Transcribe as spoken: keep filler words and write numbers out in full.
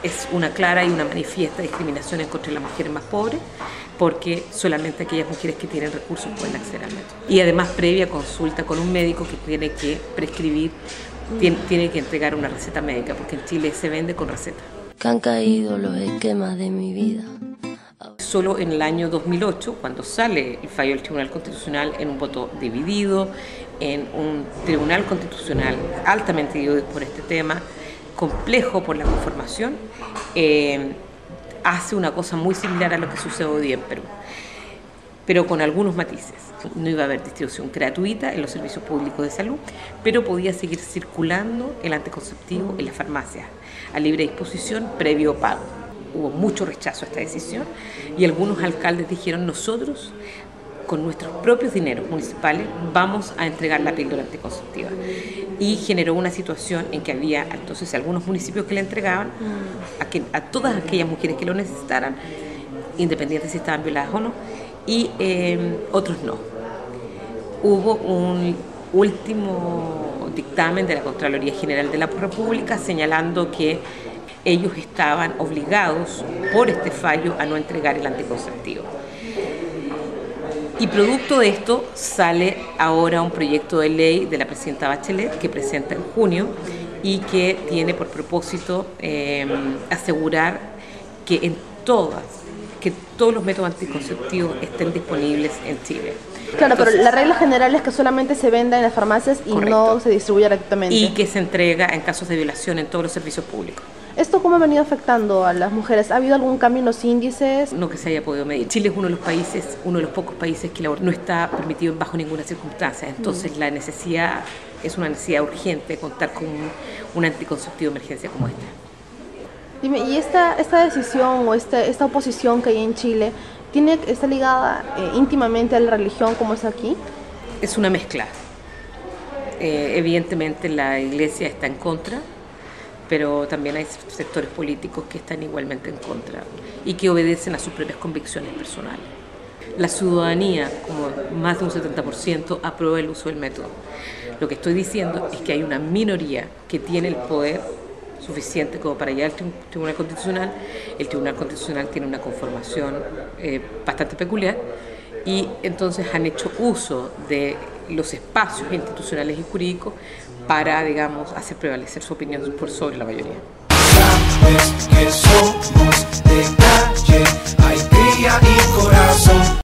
es una clara y una manifiesta discriminación en contra de las mujeres más pobres, porque solamente aquellas mujeres que tienen recursos pueden acceder al método. Y además previa consulta con un médico que tiene que prescribir, tiene, tiene que entregar una receta médica, porque en Chile se vende con receta. Que han caído los esquemas de mi vida. Solo en el año dos mil ocho, cuando sale el fallo del Tribunal Constitucional en un voto dividido, en un Tribunal Constitucional altamente dividido por este tema, complejo por la conformación, eh, hace una cosa muy similar a lo que sucede hoy día en Perú, pero con algunos matices. No iba a haber distribución gratuita en los servicios públicos de salud, pero podía seguir circulando el anticonceptivo en las farmacias a libre disposición previo pago. Hubo mucho rechazo a esta decisión y algunos alcaldes dijeron: nosotros con nuestros propios dineros municipales vamos a entregar la píldora anticonceptiva. Y generó una situación en que había entonces algunos municipios que le entregaban a, que, a todas aquellas mujeres que lo necesitaran, independiente si estaban violadas o no, y eh, otros no. Hubo un último dictamen de la Contraloría General de la República señalando que ellos estaban obligados por este fallo a no entregar el anticonceptivo. Y producto de esto sale ahora un proyecto de ley de la presidenta Bachelet que presenta en junio y que tiene por propósito eh, asegurar que en todas, que todos los métodos anticonceptivos estén disponibles en Chile. Claro, Entonces, pero la regla general es que solamente se venda en las farmacias y correcto. No se distribuye gratuitamente. Y que se entrega en casos de violación en todos los servicios públicos. ¿Esto cómo ha venido afectando a las mujeres? ¿Ha habido algún cambio en los índices? No que se haya podido medir. Chile es uno de los países, uno de los pocos países que el aborto no está permitido bajo ninguna circunstancia. Entonces mm. la necesidad es una necesidad urgente contar con un, un anticonceptivo de emergencia como este. Dime, ¿y esta, esta decisión o esta, esta oposición que hay en Chile tiene, está ligada eh, íntimamente a la religión como es aquí? Es una mezcla. Eh, evidentemente la Iglesia está en contra, pero también hay sectores políticos que están igualmente en contra y que obedecen a sus propias convicciones personales. La ciudadanía, como más de un setenta por ciento, aprueba el uso del método. Lo que estoy diciendo es que hay una minoría que tiene el poder suficiente como para llegar al Tribunal Constitucional. El Tribunal Constitucional tiene una conformación eh, bastante peculiar y entonces han hecho uso de los espacios institucionales y jurídicos para, digamos, hacer prevalecer su opinión por sobre la mayoría. Sabes que somos de calle, hay cría y corazón.